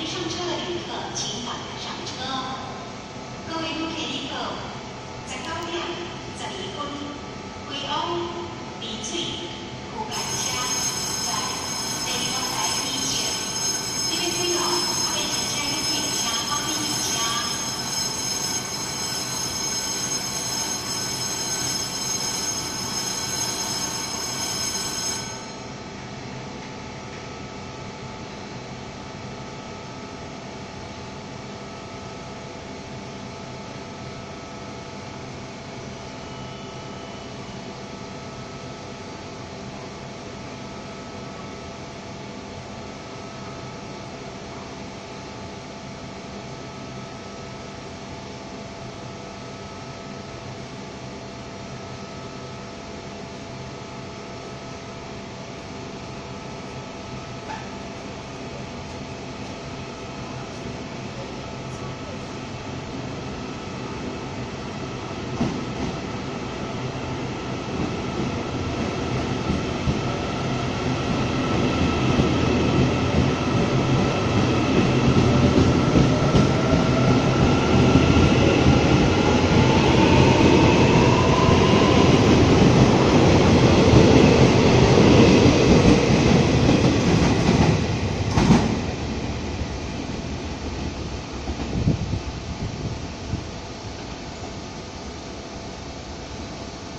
没上车的旅客，请赶快上车。各位旅客，19點12分，惠安麗水區間車在第2台以前，你們需要下面停車的停車方便停車。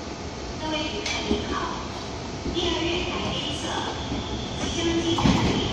各位旅客您好，第2月台 A 侧即将进站的